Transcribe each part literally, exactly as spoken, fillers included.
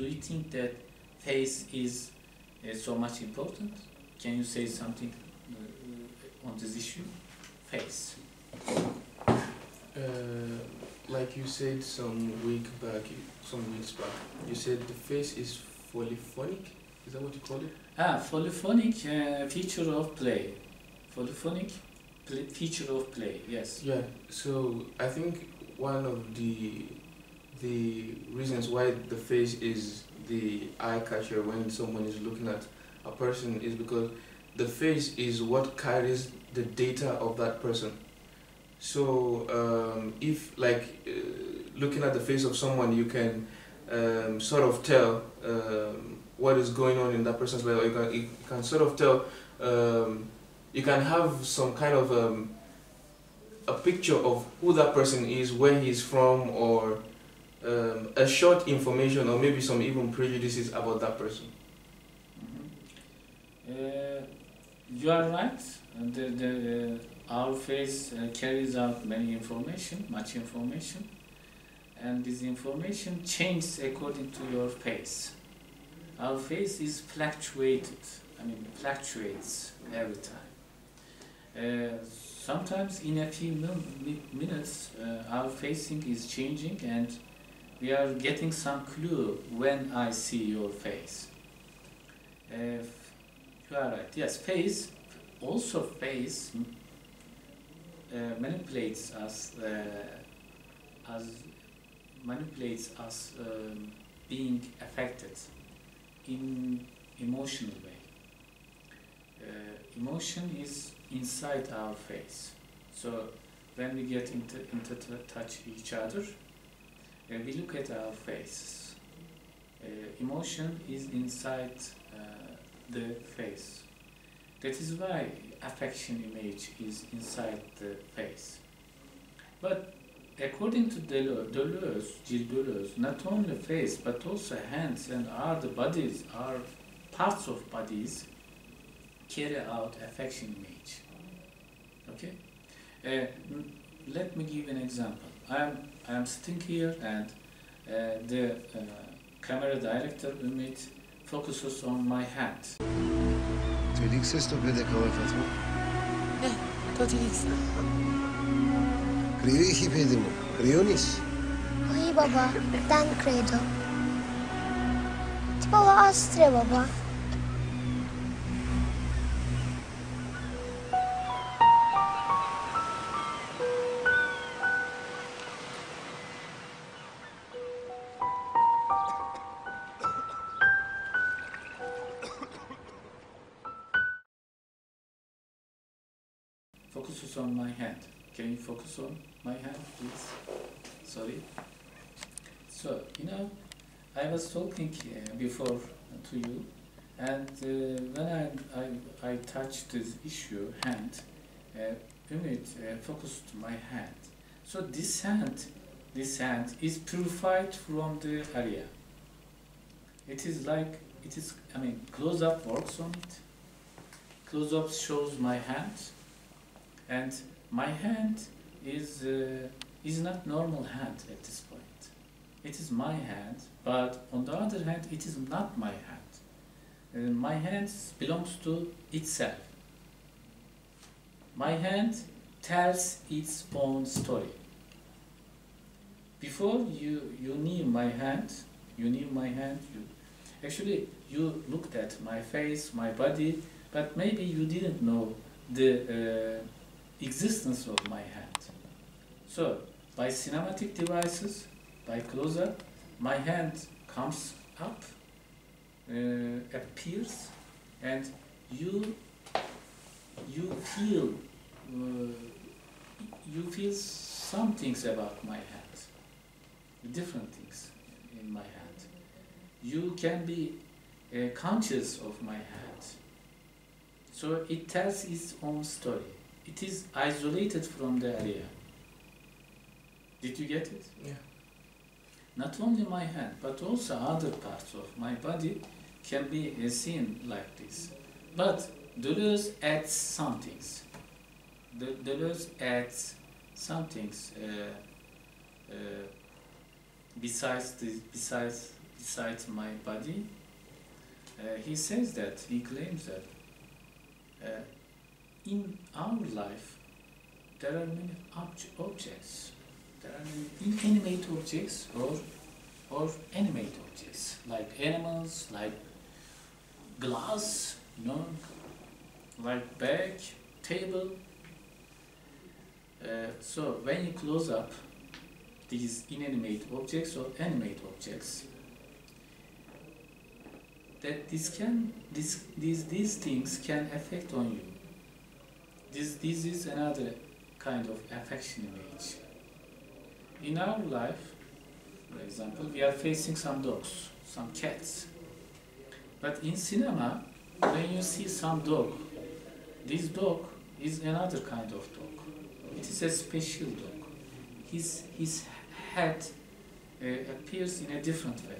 do you think that face is uh, so much important? Can you say something uh, on this issue? Face. Uh, like you said some week back, some weeks back, you said the face is polyphonic. Is that what you call it? Ah, polyphonic uh, feature of play. Polyphonic pl feature of play. Yes. Yeah. So I think one of the the reasons why the face is the eye catcher when someone is looking at a person is because the face is what carries the data of that person. So um, if like uh, looking at the face of someone, you can um, sort of tell um, what is going on in that person's life. Or you can you can sort of tell. Um, you can have some kind of um, a picture of who that person is, where he's from, or um, a short information, or maybe some even prejudices about that person. Mm-hmm. uh, you are right. And the, the, uh, our face uh, carries out many information, much information, and this information changes according to your face. Our face is fluctuated. I mean, fluctuates every time. Uh, sometimes in a few min minutes, uh, our facing is changing, and we are getting some clue when I see your face. Uh, you are right. Yes, face. Also, face uh, manipulates us uh, as manipulates us um, being affected in emotional way. Uh, emotion is inside our face. So when we get into, into touch each other, uh, we look at our faces. Uh, emotion is inside uh, the face. That is why affection image is inside the face. But according to Deleuze, Deleuze, Gilles Deleuze, not only face but also hands and other bodies, are parts of bodies carry out affection image. Okay? Uh, let me give an example. I am I am sitting here, and uh, the uh, camera director Ümit focuses on my hand. Tu elixe στο πέντε κόμμα. Ναι, το τυλίξα. Κρύο είχε παιδί μου. Κρυώνεις. Όχι, baba. Δεν credo. Τι baba astre baba. Focuses on my hand. Can you focus on my hand, please? Sorry. So, you know, I was talking uh, before to you, and uh, when I, I, I touched this issue, hand, uh, Ümit uh, focused my hand. So this hand, this hand is purified from the area. It is like, it is, I mean, close-up works on it. Close-up shows my hand. And my hand is uh, is not normal hand at this point. It is my hand, but on the other hand, it is not my hand. Uh, my hand belongs to itself. My hand tells its own story. Before you you knew my hand, you knew my hand. You actually you looked at my face, my body, but maybe you didn't know the. Uh, existence of my hand. So, by cinematic devices, by close-up, my hand comes up, uh, appears, and you you feel uh, you feel some things about my hand, different things in my hand. You can be uh, conscious of my hand. So it tells its own story. It is isolated from the area. Did you get it? Yeah. Not only my hand, but also other parts of my body can be uh, seen like this. But Deleuze adds some things. De Deleuze adds some things uh, uh, besides this, besides besides my body. Uh, he says that, he claims that uh, in our life there are many obj objects, there are many inanimate objects or, or animate objects, like animals, like glass, you know, like bag, table. Uh, so when you close up these inanimate objects or animate objects, that this can this these these things can affect on you. This this is another kind of affection image. In our life, for example, we are facing some dogs, some cats. But in cinema, when you see some dog, this dog is another kind of dog. It is a special dog. His his head uh, appears in a different way.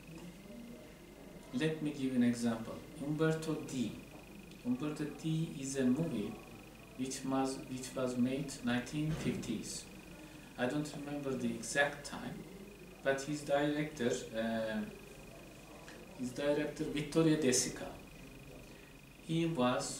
Let me give an example. Umberto D. Umberto D is a movie which was which was made nineteen fifties. I don't remember the exact time, but his director, uh, his director Vittorio De Sica. He was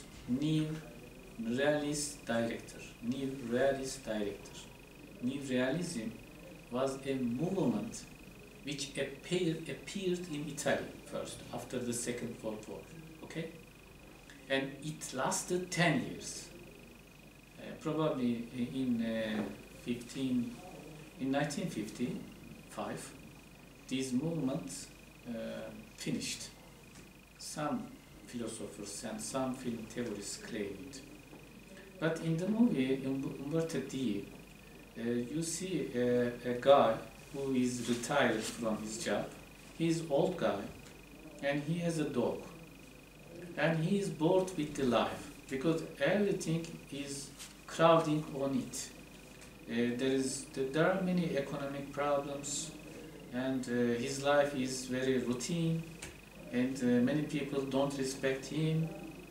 neo-realist director. Neo-realist director. Neo-realism was a movement which appeared appeared in Italy first after the Second World War. Okay, and it lasted ten years. Uh, probably in uh, fifteen in nineteen fifty-five, this movement uh, finished. Some philosophers and some film theorists claim it. But in the movie Umberto D, uh, you see a, a guy who is retired from his job. He is old guy and he has a dog. And he is bored with the life because everything is crowding on it. Uh, there is there are many economic problems, and uh, his life is very routine, and uh, many people don't respect him.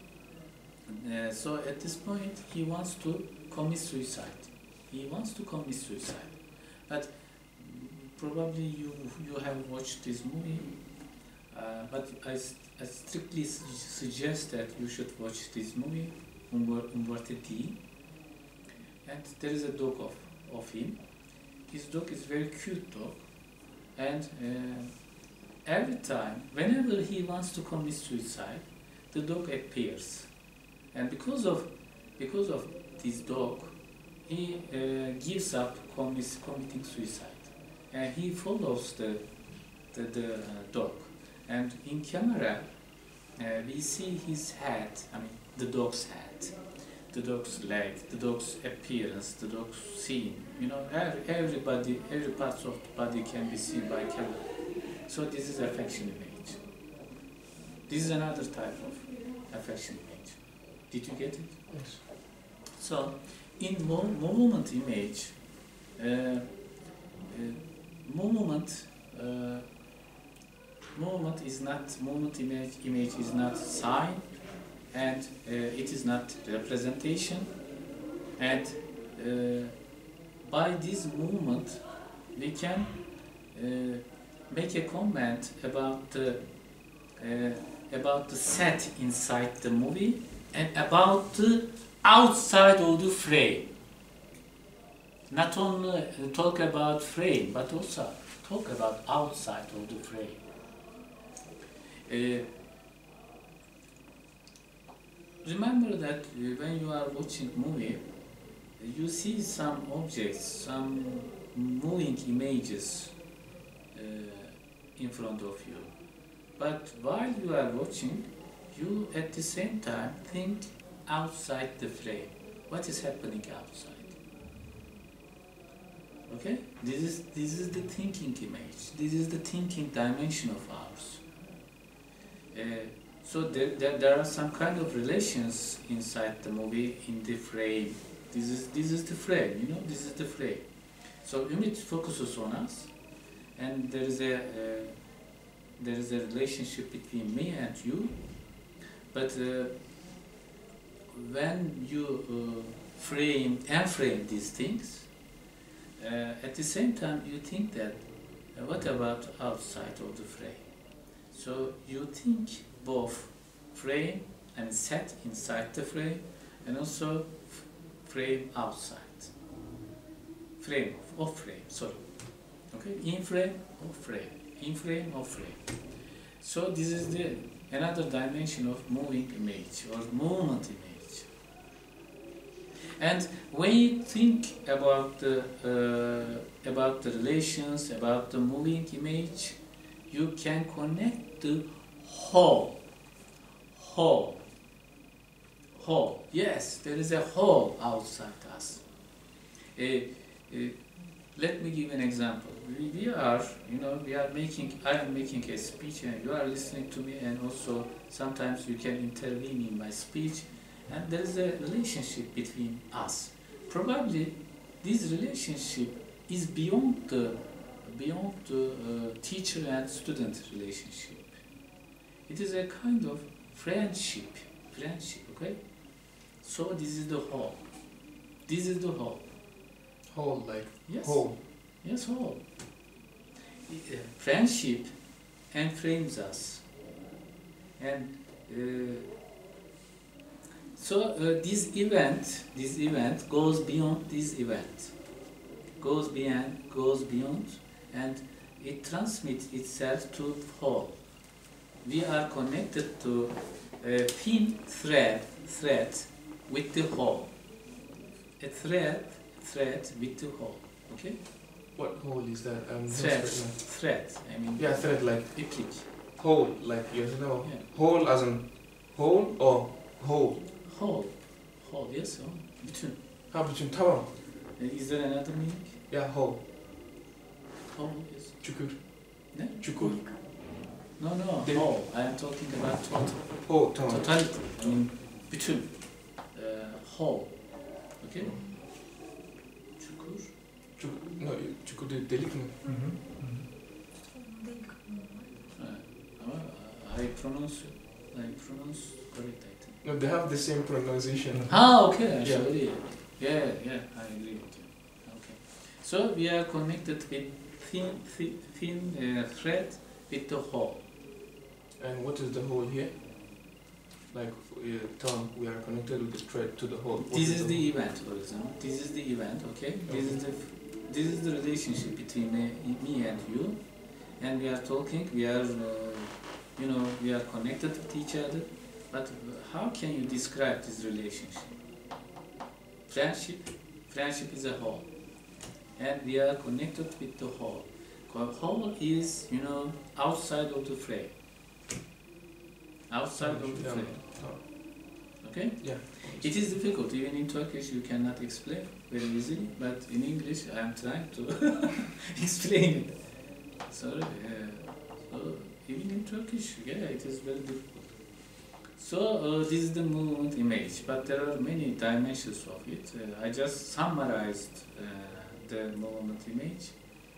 Uh, so at this point he wants to commit suicide. He wants to commit suicide. But probably you you have watched this movie, uh, but I, I strictly su suggest that you should watch this movie, Umberto D. And there is a dog of, of him. His dog is very cute dog, and uh, every time, whenever he wants to commit suicide, the dog appears, and because of because of this dog, he uh, gives up commit, committing suicide, and he follows the the, the uh, dog, and in camera uh, we see his head. I mean, the dog's head, the dog's leg, the dog's appearance, the dog's scene. You know, every, everybody, every part of the body can be seen by camera. So this is affection image. This is another type of affection image. Did you get it? Yes. So, in mo movement image, uh, uh, movement, uh, movement is not movement image. Image is not sign, and uh, it is not representation. And uh, by this movement, we can uh, make a comment about the uh, about the set inside the movie and about the outside of the frame. Not only talk about frame, but also talk about outside of the frame. Uh, remember that when you are watching movie, you see some objects, some moving images uh, in front of you. But while you are watching, you at the same time think outside the frame. What is happening outside? Okay? This is this is the thinking image. This is the thinking dimension of ours. Uh, so there, there there are some kind of relations inside the movie in the frame. This is this is the frame. You know, this is the frame. So image focuses on us, and there is a uh, there is a relationship between me and you. But uh, when you uh, frame and frame these things, uh, at the same time you think that Uh, what about outside of the frame? So you think both frame and set inside the frame, and also f- frame outside. Frame of frame, sorry. Okay, in frame or frame, in frame or frame. So this is the another dimension of moving image or movement image. And when you think about the uh, about the relations, about the moving image, you can connect the whole, whole, whole. Yes, there is a whole outside us. Uh, uh, let me give an example. We, we are, you know, we are making, I am making a speech and you are listening to me, and also sometimes you can intervene in my speech, and there is a relationship between us. Probably this relationship is beyond the, beyond the uh, teacher and student relationship. It is a kind of friendship, friendship, okay? So this is the whole. This is the whole. Whole, like Yes. whole. Yes, whole. Uh, Friendship enframes us. And uh, so uh, this event, this event goes beyond this event. Goes beyond, goes beyond, and it transmits itself to whole. We are connected to a thin thread, thread with the whole. A thread, thread with the whole. Okay? What whole is that? Um, Thread, what's that thread. I mean, now? Yeah, thread like iplik. whole, like you know, Yeah. whole as in whole or whole. Whole. Whole, yes, oh. Bütün. How between tamam? Uh, Is there another meaning? Yeah, whole. Whole, yes. Çukur. Ne? Çukur. No, no, Değil. whole. I am talking about total. Whole, tamam. Totality. I mean, bütün. Uh, whole. Okay? Çukur. Çukur. No, çukur değil, delik mi? Uh, ama I pronounce, I pronounce correct, I think. No, they have the same pronunciation. Ah, okay, Yeah. actually. Yeah, yeah, I agree with you. Okay. So we are connected with thin, thin, thin uh, thread with the whole. And what is the whole here? Like, uh, tongue, we are connected with the thread to the whole. What This is the event, for example. This is the event, okay? This is the this is the relationship between me, me and you, and we are talking. We are, uh, you know, we are connected with each other. But how can you describe this relationship? Friendship, friendship is a whole, and we are connected with the whole. The whole is, you know, outside of the frame. Outside of the Yeah. frame. Oh, Okay? yeah. It is difficult. Even in Turkish, you cannot explain very easily. But in English, I am trying to explain it. Sorry. Uh, so even in Turkish, yeah, it is very difficult. So uh, this is the movement image, but there are many dimensions of it. Uh, I just summarized uh, the movement image,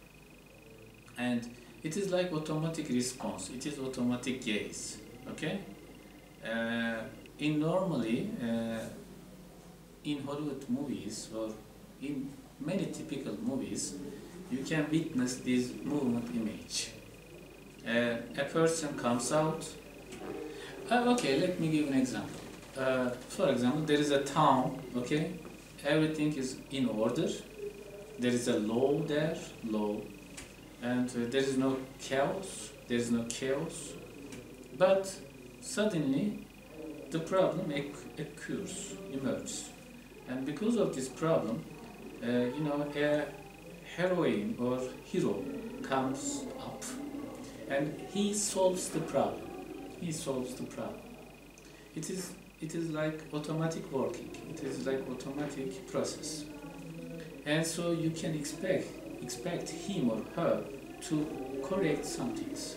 and it is like automatic response. It is automatic gaze. Okay. Uh, in normally uh, in Hollywood movies or in many typical movies, you can witness this movement image. Uh, a person comes out. Uh, okay, let me give an example. Uh, for example, there is a town. Okay, everything is in order. There is a law there, law, and uh, there is no chaos. There is no chaos. But suddenly, the problem occurs, emerges, and because of this problem, uh, you know, a heroine or hero comes up, and he solves the problem. He solves the problem. It is it is like automatic working. It is like automatic process, and so you can expect expect him or her to correct some things.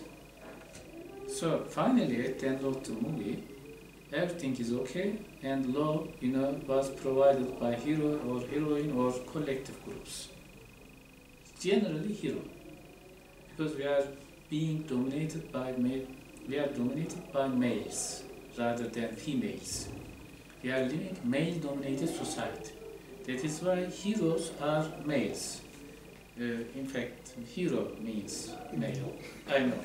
So finally, at the end of the movie, everything is okay, and love, you know, was provided by hero or heroine or collective groups. Generally, hero, because we are being dominated by male, we are dominated by males rather than females. We are living male-dominated society. That is why heroes are males. Uh, in fact, hero means male. I know.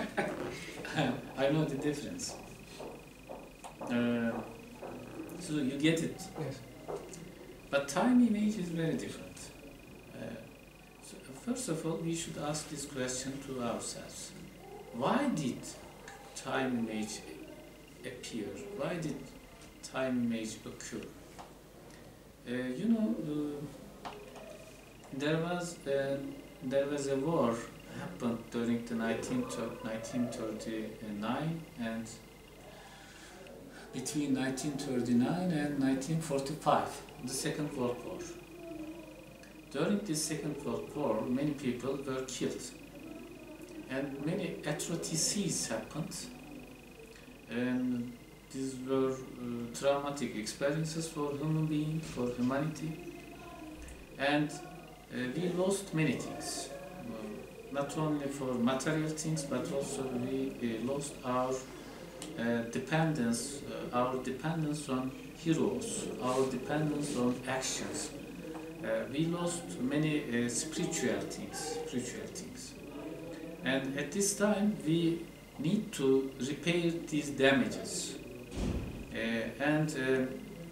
I know the difference. Uh, so you get it. Yes. But time image is very different. Uh, so first of all, we should ask this question to ourselves. Why did time image appear? Why did time image occur? Uh, you know, uh, there was a, there was a war happened during the nineteen thirty-nine and between nineteen thirty-nine and nineteen forty-five, the Second World War. During the Second World War, many people were killed, and many atrocities happened, and these were uh, traumatic experiences for human beings, for humanity, and uh, we lost many things. Uh, not only for material things, but also we uh, lost our uh, dependence, uh, our dependence on heroes, our dependence on actions. Uh, we lost many uh, spiritual things, spiritual things, and at this time we need to repair these damages. Uh, and uh,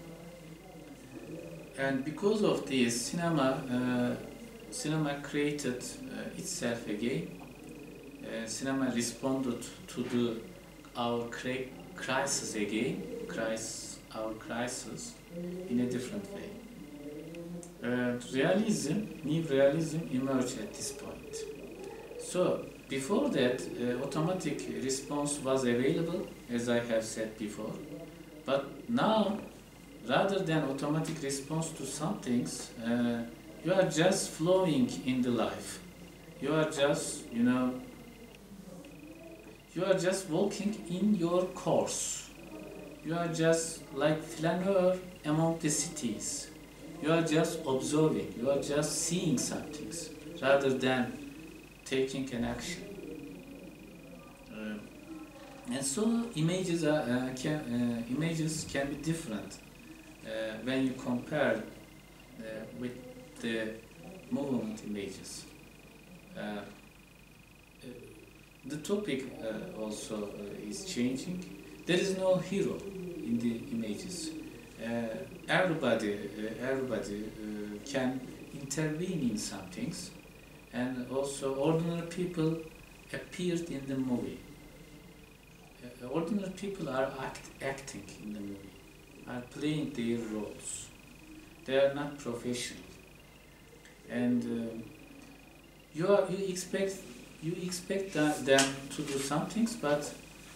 and because of this, cinema uh, cinema created uh, itself again. Uh, cinema responded to the our cri- crisis again, crisis, our crisis in a different way. Uh, realism, new realism emerged at this point. So before that, uh, automatic response was available, as I have said before. But now, rather than automatic response to some things, uh, you are just flowing in the life. You are just, you know, you are just walking in your course. You are just like flaneur among the cities. You are just observing. You are just seeing some things, rather than taking an action. Uh, and so images are uh, can uh, images can be different uh, when you compare uh, with the movement images. Uh, uh, the topic uh, also uh, is changing. There is no hero in the images. Uh, everybody, uh, everybody uh, can intervene in some things, and also ordinary people appeared in the movie. Uh, ordinary people are act, acting in the movie, are playing their roles. They are not professional, and uh, you are you expect you expect that, them to do some things, but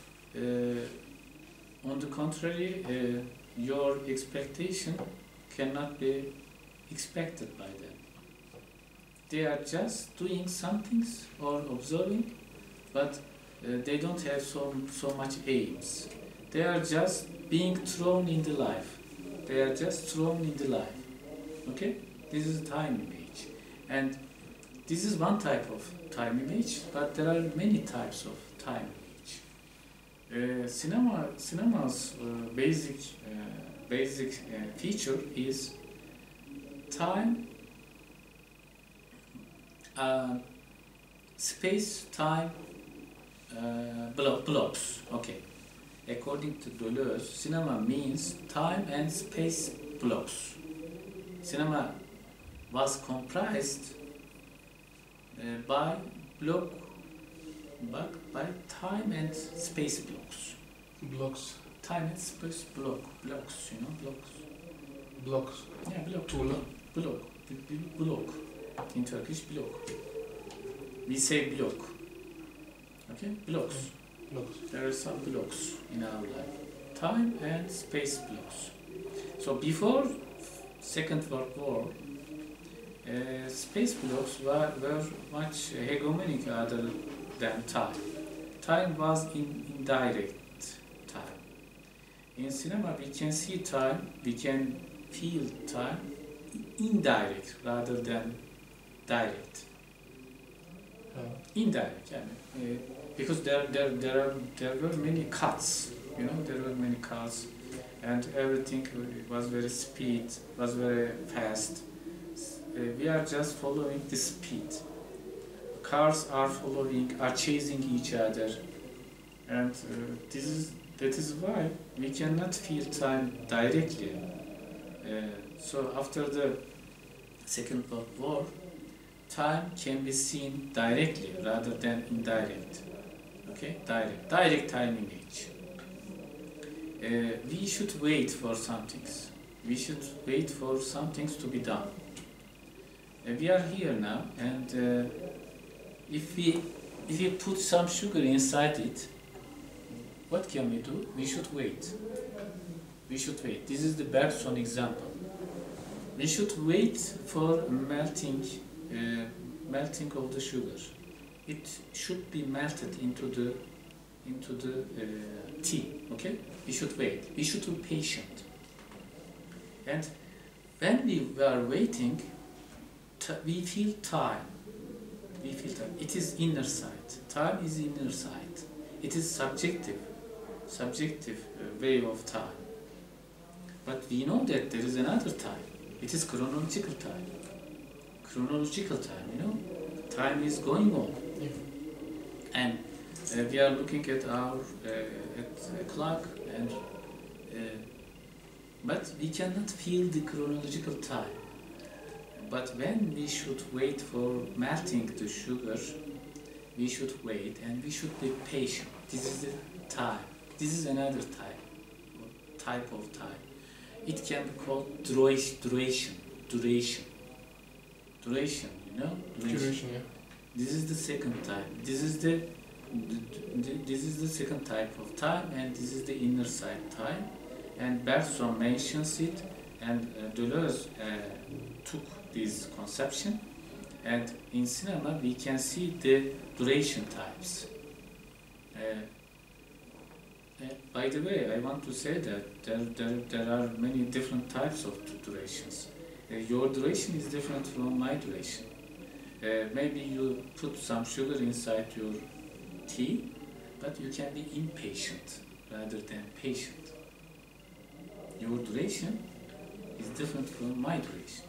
uh, on the contrary, uh, your expectation cannot be expected by them. They are just doing some things or observing, but uh, they don't have so, so much aims. They are just being thrown in the life. They are just thrown in the life. Okay? This is time image. And this is one type of time image, but there are many types of time image. Uh, cinema, cinema's uh, basic, uh, basic uh, feature is time, uh, space, time, uh, blo- blocks. Okay. According to Deleuze, cinema means time and space blocks. Cinema was comprised uh, by block, by, by time and space blocks. Blocks. Time and space block, blocks, you know, blocks. Blocks. Yeah, block. Tuğla. Block. B- b- block. In Turkish, block. We say block. Okay, blocks. Blocks. There are some blocks in our life. Time and space blocks. So before Second World War, uh, space blocks were, were much hegemonic other than time. Time was in indirect time. In cinema, we can see time, we can feel time indirect rather than direct. Uh, Indirect, yeah. Uh, because there, there, there are there were many cuts, you know, there were many cuts, and everything was very speed, was very fast. we are just following the speed. Cars are following, are chasing each other, and uh, this is that is why we cannot feel time directly. Uh, so after the Second World War, time can be seen directly rather than indirect. Okay, direct, direct time image. Uh, we should wait for some things. We should wait for some things to be done. Uh, we are here now, and uh, if we if we put some sugar inside it, what can we do? We should wait. We should wait. This is the Bergson example. We should wait for melting, uh, melting of the sugar. It should be melted into the into the uh, tea. Okay? We should wait. We should be patient. And when we are waiting, t we feel time. We feel time. It is inner sight. Time is inner sight. It is subjective, subjective uh, way of time. But we know that there is another time. It is chronological time. Chronological time, you know. Time is going on. Yeah. And uh, we are looking at our uh, at a clock, and uh, but we cannot feel the chronological time. But when we should wait for melting the sugar, we should wait and we should be patient. This is the time. This is another type, type of time. It can be called duration, duration, duration, duration. You know, duration. Duration, yeah. This is the second type. This is the, the, the this is the second type of time, and this is the inner side time. And Bergson mentions it, and uh, Deleuze uh, took this conception. And in cinema, we can see the duration types. Uh, uh, by the way, I want to say that there, there, there are many different types of durations. Uh, your duration is different from my duration. Uh, maybe you put some sugar inside your tea, but you can be impatient rather than patient. Your duration is different from my duration.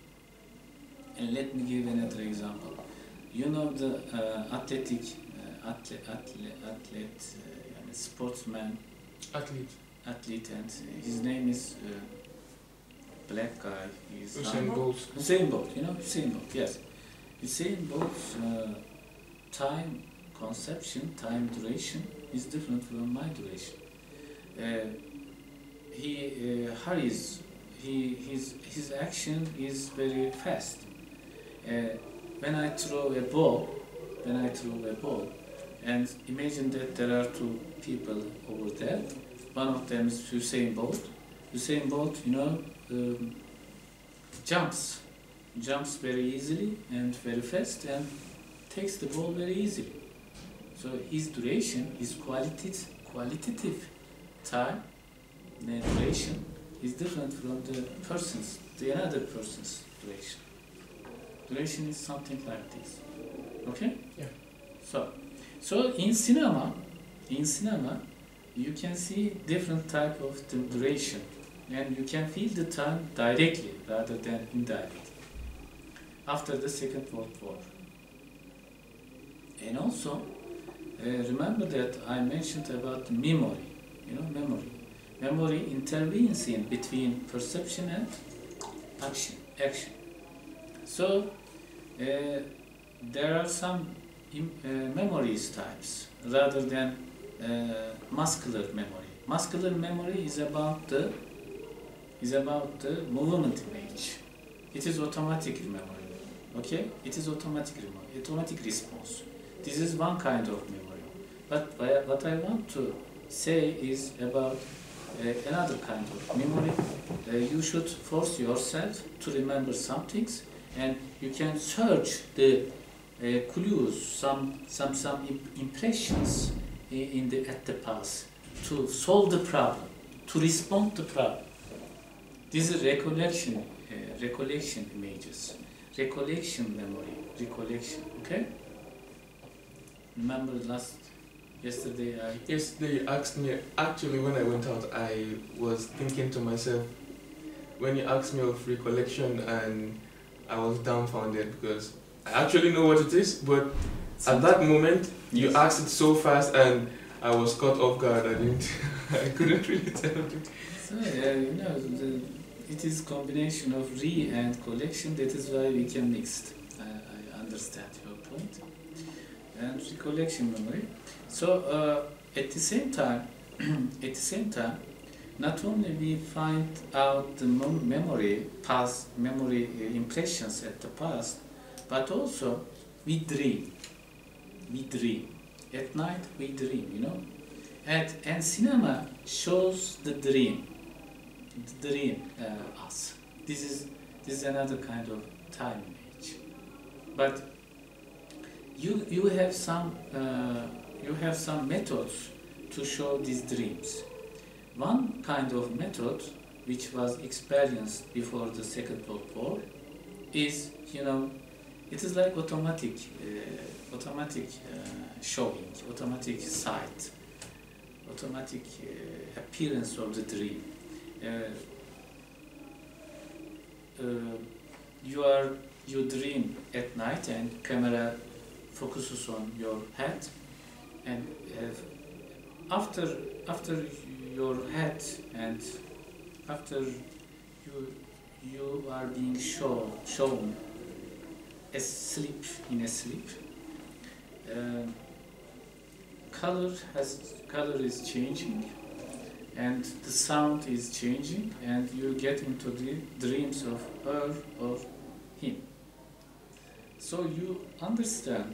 And let me give another example. You know the uh, athletic, uh, athlete, athlete, athlete uh, sportsman, Athlete. athlete, and his name is uh, black guy. He's Usain Bolt. Usain Bolt. You know Usain Bolt. Yes. Usain Bolt's uh, time conception, time duration is different from my duration. Uh, he uh, hurries. He his his action is very fast. Uh, when I throw a ball, when I throw a ball, and imagine that there are two people over there. One of them is Usain Bolt. Usain Bolt, you know, um, jumps, jumps very easily and very fast, and takes the ball very easily. So his duration, his qualitative, qualitative time, the duration is different from the person's, the other person's duration. Duration is something like this. Okay? Yeah. So, so in cinema, in cinema, you can see different type of the duration, and you can feel the time directly rather than indirectly. After the Second World War, and also uh, remember that I mentioned about memory. You know, memory. Memory intervenes in between perception and action. Action. So uh, there are some im uh, memories types rather than uh, muscular memory. Muscular memory is about the is about the movement image. It is automatic memory. Okay, it is automatic memory, automatic response. This is one kind of memory. But what I want to say is about uh, another kind of memory. Uh, you should force yourself to remember some things, and you can search the uh, clues, some some some imp impressions in, in the at the past to solve the problem, to respond to the problem. This is recollection, uh, recollection images, recollection memory, recollection. Okay. Remember last yesterday I Yesterday you asked me. Actually, when I went out, I was thinking to myself. When you asked me of recollection and I was dumbfounded because I actually know what it is, but at that moment you Yes. asked it so fast and I was caught off guard. I didn't, I couldn't really tell you. So uh, you know, the, it is combination of re and collection. That is why we can mix. I, I understand your point. And recollection memory. So uh, at the same time, at the same time, not only we find out the mem- memory, past memory uh, impressions at the past, but also we dream. We dream. At night we dream, you know. And, and cinema shows the dream. The dream uh, us. This is this is another kind of time image. But you you have some uh, you have some methods to show these dreams. One kind of method which was experienced before the Second World War is, you know, it is like automatic uh, automatic uh, showing, automatic sight, automatic uh, appearance of the dream. Uh, uh, you are you dream at night and camera focuses on your head, and uh, after after your head and after you you are being shown shown asleep in a sleep, uh, color has color is changing and the sound is changing, and you get into the dreams of her or him. So you understand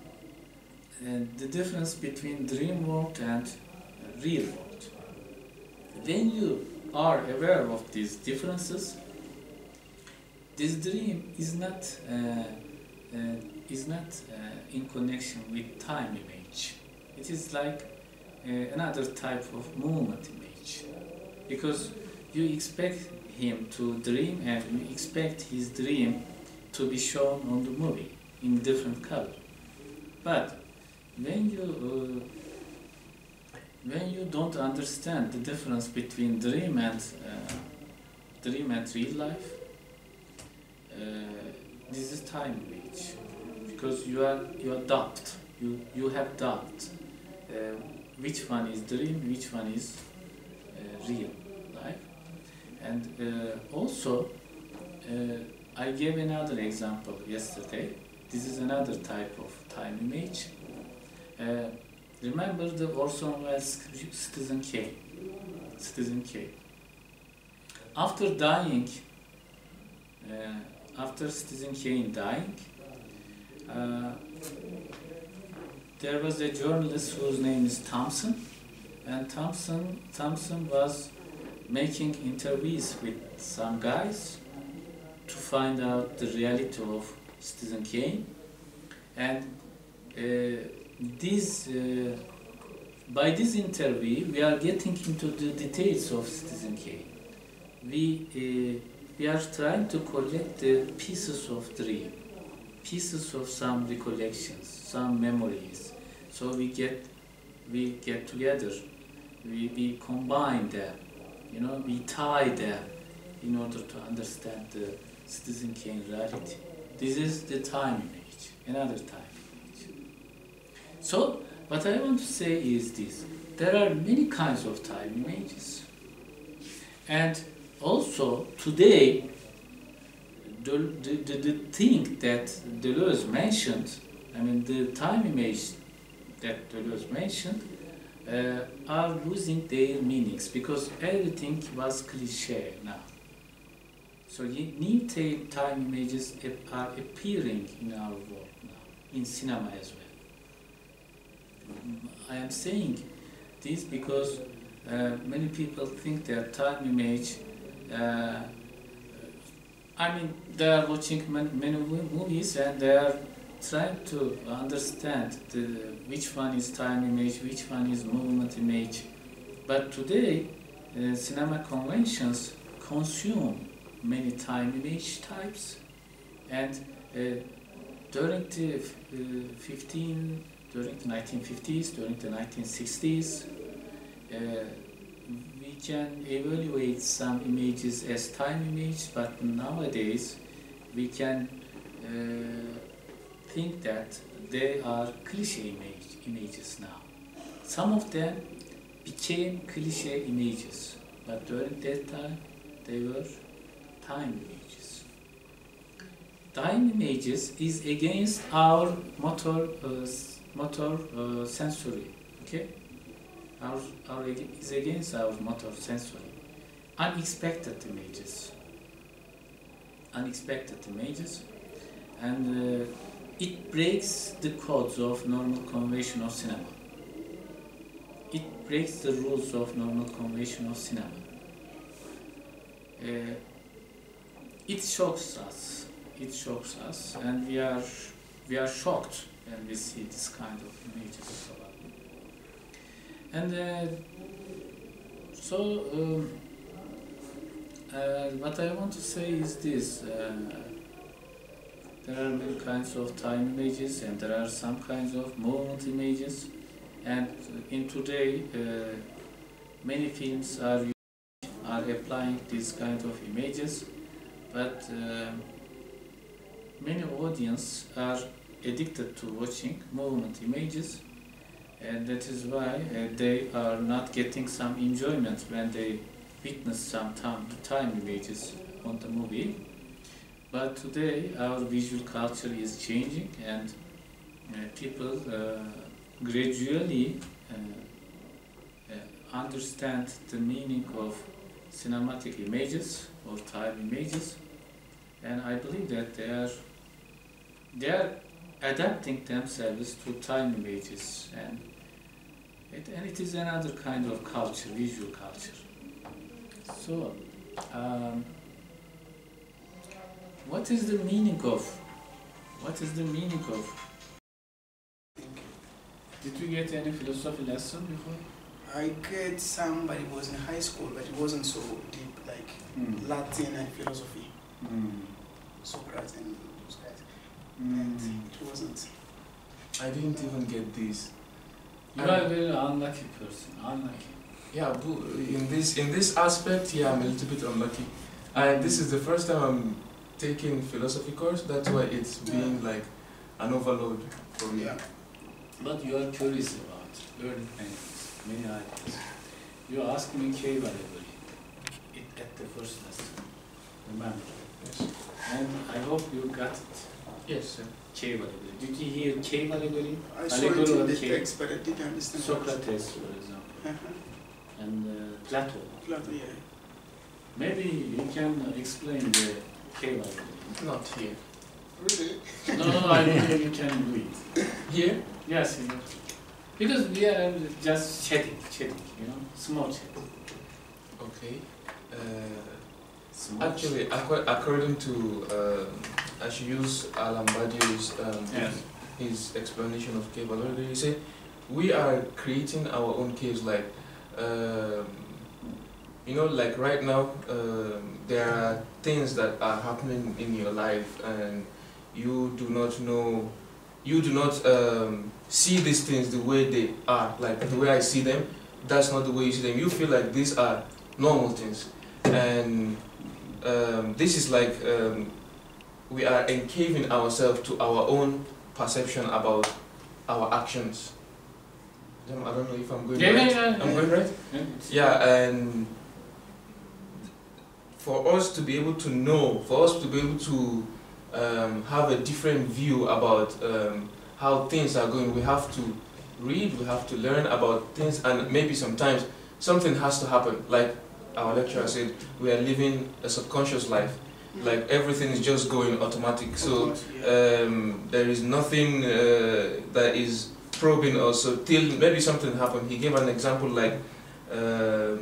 uh, the difference between dream world and uh, real world. When you are aware of these differences, this dream is not uh, uh, is not uh, in connection with time image. It is like uh, another type of movement image, because you expect him to dream and you expect his dream to be shown on the movie in different color. But when you uh, when you don't understand the difference between dream and uh, dream and real life, uh, this is time image, because you are you are doubt you you have doubt uh, which one is dream, which one is uh, real life. And uh, also uh, I gave another example yesterday. This is another type of time image. Uh, remember the Orson Welles Citizen Kane. Citizen Kane. After dying, uh, after Citizen Kane dying, uh, there was a journalist whose name is Thompson, and Thompson Thompson was making interviews with some guys to find out the reality of Citizen Kane. And uh, this, uh, by this interview, we are getting into the details of Citizen Kane. We, uh, we are trying to collect the pieces of dream, pieces of some recollections, some memories. So we get, we get together, we, we combine them, you know, we tie them in order to understand the Citizen Kane reality. This is the time image, another time image. So, what I want to say is this: there are many kinds of time images, and also today, the, the, the, the thing that Deleuze mentioned, I mean the time image that Deleuze mentioned, uh, are losing their meanings because everything was cliché now. So new time images are appearing in our world now, in cinema as well. I am saying this because uh, many people think that time image, uh, I mean, they are watching many, many movies and they are trying to understand the, which one is time image, which one is movement image. But today, uh, cinema conventions consume many time image types, and uh, during the uh, fifteen, during the nineteen fifties, during the nineteen sixties, uh, can evaluate some images as time images, but nowadays we can uh, think that they are cliche image, images now. Some of them became cliche images, but during that time they were time images. Time images is against our motor, uh, motor uh, sensory, okay? Our, our is against our motor sensory. Unexpected images. Unexpected images, and uh, it breaks the codes of normal conventional cinema. It breaks the rules of normal conventional cinema. Uh, it shocks us. It shocks us, and we are we are shocked when we see this kind of images, probably. And uh, so. Um, Uh, what I want to say is this, uh, there are many kinds of time images and there are some kinds of movement images, and in today uh, many films are, are applying these kind of images, but uh, many audience are addicted to watching movement images, and that is why uh, they are not getting some enjoyment when they witness some time, time images on the movie. But today our visual culture is changing, and uh, people uh, gradually uh, uh, understand the meaning of cinematic images or time images, and I believe that they are they are adapting themselves to time images, and it, and it is another kind of culture, visual culture. So, um, what is the meaning of, what is the meaning of, did you get any philosophy lesson before? I get some, but it was in high school, but it wasn't so deep, like Mm. Latin and philosophy, Mm. Socrates and those guys, Mm. and it wasn't. I didn't even get this. You are a very unlucky person, unlucky. Yeah, bu- in this in this aspect, yeah, I'm a little bit unlucky. And this is the first time I'm taking philosophy course. That's why it's been like an overload for me. Yeah. But you are curious about learning many things, many ideas. You asked me cave allegory it at the first lesson, remember? Yes. And I hope you got it. Yes, sir. Cave allegory. Did you hear cave allegory? I saw Allegory it in or the cave? text, but I didn't understand. what it was. Socrates, for example, Uh-huh. and uh, Plato. Plato, yeah. Maybe you can explain the cave allegory. Not here. Really? No, no, I believe you can do it. Here? Yes, you know. Because we are just chatting, chatting, you know, small chat. Okay. Uh, Small actually, acco- according to, um I should use Alan Badio's um, Yes. his explanation of cave allegory. He said, we are creating our own caves, like, um, you know, like right now, um, there are things that are happening in your life and you do not know, you do not um, see these things the way they are, like the way I see them, that's not the way you see them. You feel like these are normal things. And um, this is like, um, we are encaving ourselves to our own perception about our actions. I don't know if I'm going Yeah, right. yeah, yeah, I'm yeah. going right? Yeah. Yeah, and for us to be able to know, for us to be able to um, have a different view about um, how things are going, we have to read, we have to learn about things, and maybe sometimes something has to happen. Like our lecturer said, we are living a subconscious life. Like everything is just going automatic. So um, there is nothing uh, that is probing us. So till maybe something happened. He gave an example like, um,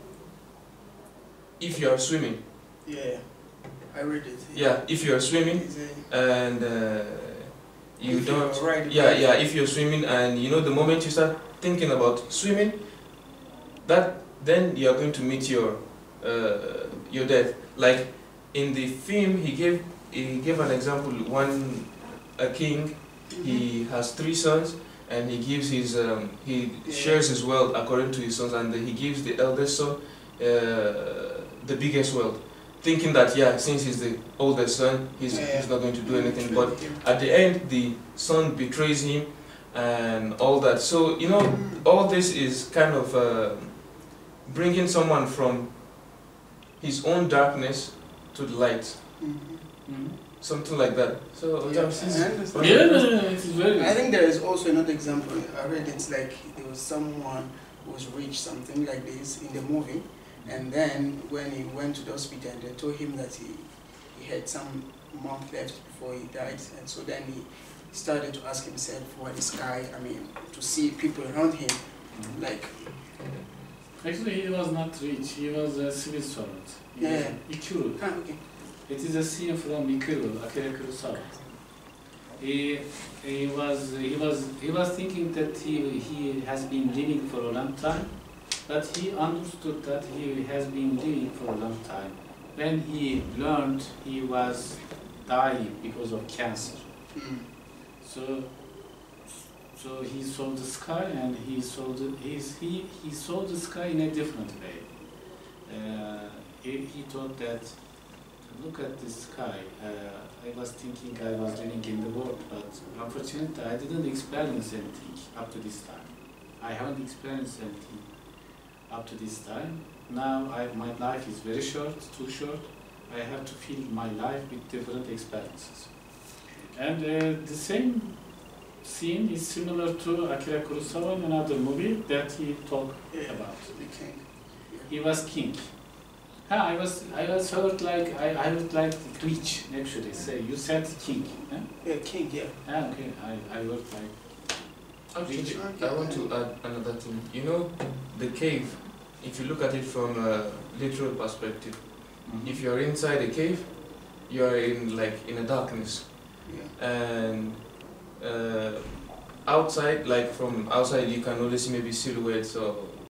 if you are swimming. Yeah, I read it. Yeah, if you are swimming It's a- and uh, you if don't. you're riding Yeah, bike. yeah. If you're swimming and you know the moment you start thinking about swimming, that then you are going to meet your uh, your death. Like in the film, he gave he gave an example. One a king, he has three sons, and he gives his um, he Yeah. shares his wealth according to his sons, and he gives the eldest son uh, the biggest wealth. thinking that yeah, since he's the older son, he's, Yeah. he's not going to do anything. But Yeah. at the end, the son betrays him and all that. So you know, all this is kind of uh, bringing someone from his own darkness to the light, Mhm. Mhm. something like that. So Yeah, Ojam, since- I understand. Yeah, no, no, it is very. I think there is also another example. I read it's like there was someone who was rich, something like this in the movie, and then when he went to the hospital, they told him that he, he had some month left before he died, and so then he started to ask himself what the sky, I mean, to see people around him, like, Actually, he was not rich. He was a civil servant. He Yeah. was Ikuru. ah, okay. It is a scene from Ikuru, Akira Kurosawa. He, he was he was he was thinking that he he has been living for a long time, but he understood that he has been living for a long time. When he learned he was dying because of cancer. Mm. So so he saw the sky and he saw the he's, he he saw the sky in a different way. Uh, he, he thought that look at the sky. Uh, I was thinking I was living in the world, but unfortunately I didn't experience anything up to this time. I haven't experienced anything up to this time. Now I, my life is very short, too short. I have to fill my life with different experiences. And uh, the same scene is similar to Akira Kurosawa in another movie that he talked Yeah. about. The king. He was king. Ah, I was I was heard like I, I heard like rich actually say you said king. Huh? Yeah, king, yeah. Ah, okay. I, I heard like Actually, Okay. I want to add another thing. You know, the cave, if you look at it from a literal perspective, if you're inside a cave, you're in like in a darkness. Yeah. And uh, outside, like from outside, you can only see maybe silhouettes or